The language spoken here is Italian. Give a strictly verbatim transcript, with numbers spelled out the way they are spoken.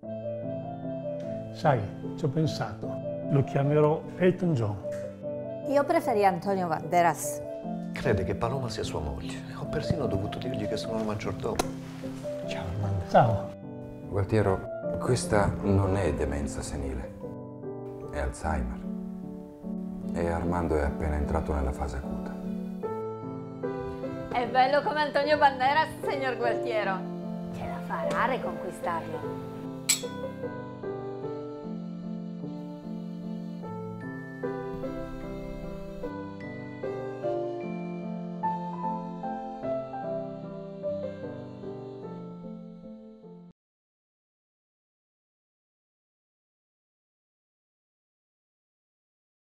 Sai, ci ho pensato. Lo chiamerò Elton John. Io preferì Antonio Banderas. Crede che Paloma sia sua moglie. Ho persino dovuto dirgli che sono il maggiordomo. Ciao Armando. Ciao. Gualtiero, questa non è demenza senile, è Alzheimer. E Armando è appena entrato nella fase acuta. È bello come Antonio Banderas, signor Gualtiero. Ce la farà a riconquistarlo.